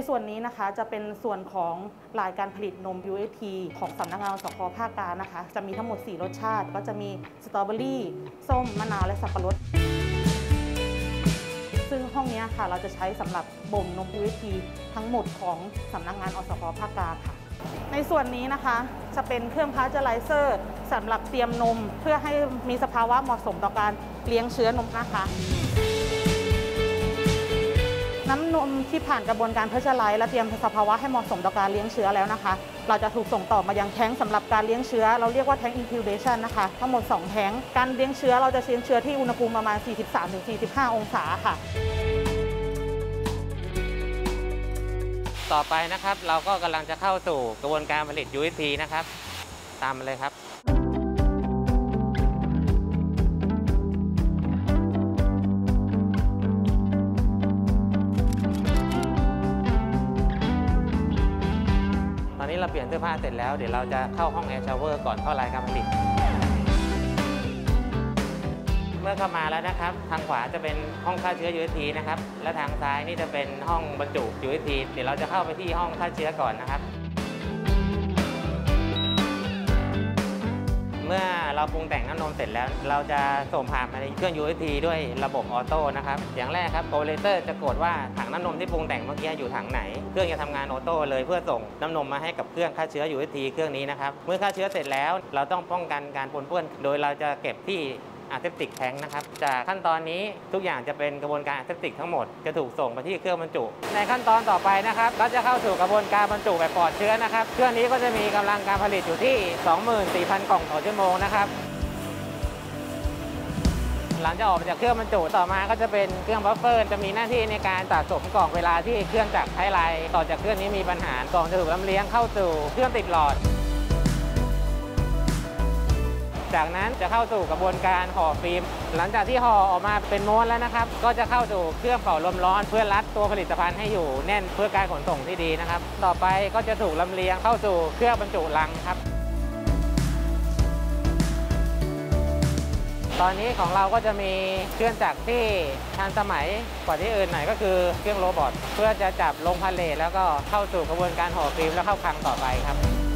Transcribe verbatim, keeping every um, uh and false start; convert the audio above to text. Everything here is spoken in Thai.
ส่วนนี้นะคะจะเป็นส่วนของรายการผลิตนม ยู เอส ที ของสำนักงานอสค.ภาคกลางนะคะจะมีทั้งหมดสี่รสชาติก็จะมีสตรอเบอรี่ส้มมะนาวและสับปะรดซึ่งห้องนี้ค่ะเราจะใช้สำหรับบ่มนม ยู เอส ที ทั้งหมดของสำนักงานอสค.ภาคกลางค่ะในส่วนนี้นะคะจะเป็นเครื่องพาสเจอไรเซอร์สำหรับเตรียมนมเพื่อให้มีสภาวะเหมาะสมต่อการเลี้ยงเชื้อนมนะคะน้ำนมที่ผ่านกระบวนการพาสเจอไรส์และเตรียมสภาวะให้เหมาะสมต่อการเลี้ยงเชื้อแล้วนะคะเราจะถูกส่งต่อมายังแท้งสำหรับการเลี้ยงเชื้อเราเรียกว่าแท้ง incubation นะคะทั้งหมดสองแท้งการเลี้ยงเชื้อเราจะเลี้ยงเชื้อที่อุณหภูมิประมาณ สี่สิบสามถึงสี่สิบห้า องศาค่ะต่อไปนะครับเราก็กำลังจะเข้าสู่กระบวนการผลิต ยู เอส ที นะครับตามมาเลยครับตอนนี้เราเปลี่ยนเสื้อผ้าเสร็จแล้วเดี๋ยวเราจะเข้าห้องแอร์ชาวเวอร์ก่อนเข้ารายการผลิตเมื่อเข้ามาแล้วนะครับทางขวาจะเป็นห้องฆ่าเชื้อ ยู เอส ที นะครับและทางซ้ายนี่จะเป็นห้องบรรจุ ยู เอส ที เดี๋ยวเราจะเข้าไปที่ห้องฆ่าเชื้อก่อนนะครับเมื่อเราปรุงแต่งน้ำนมเสร็จแล้วเราจะส่งผ่านมาในเครื่อง ยู เอส ที ด้วยระบบออโต้นะครับอย่างแรกครับโอเปอเรเตอร์จะกดว่าถังน้ำนมที่ปรุงแต่งเมื่อกี้อยู่ถังไหนเครื่องจะทำงานออโต้เลยเพื่อส่งน้ำนมมาให้กับเครื่องฆ่าเชื้อ ยู เอส ที เครื่องนี้นะครับเมื่อฆ่าเชื้อเสร็จแล้วเราต้องป้องกันการปนเปื้อนโดยเราจะเก็บที่อะเซปติกแทงนะครับจากขั้นตอนนี้ทุกอย่างจะเป็นกระบวนการอะเซปติกทั้งหมดจะถูกส่งไปที่เครื่องบรรจุในขั้นตอนต่อไปนะครับก็จะเข้าสู่กระบวนการบรรจุแบบปลอดเชื้อนะครับเครื่องนี้ก็จะมีกำลังการผลิตอยู่ที่ สองหมื่นสี่พัน กล่องต่อชั่วโมงนะครับหลังจากออกจากเครื่องบรรจุต่อมาก็จะเป็นเครื่องบัฟเฟอร์จะมีหน้าที่ในการสะสมกล่องเวลาที่เครื่องจักรไฮไลท์ต่อจากเครื่องนี้มีปัญหากล่องจะถูกลำเลียงเข้าสู่เครื่องติดหลอดจากนั้นจะเข้าสู่กระบวนการห่อฟิล์มหลังจากที่ห่อออกมาเป็นม้วนแล้วนะครับก็จะเข้าสู่เครื่องเป่าลมร้อนเพื่อรัดตัวผลิตภัณฑ์ให้อยู่แน่นเพื่อการขนส่งที่ดีนะครับต่อไปก็จะถูกลำเลียงเข้าสู่เครื่องบรรจุลังครับตอนนี้ของเราก็จะมีเครื่องจักรที่ทันสมัยกว่าที่อื่นหน่อยก็คือเครื่องโรบอทเพื่อจะจับลงพาเลทแล้วก็เข้าสู่กระบวนการห่อฟิล์มแล้วเข้าคลังต่อไปครับ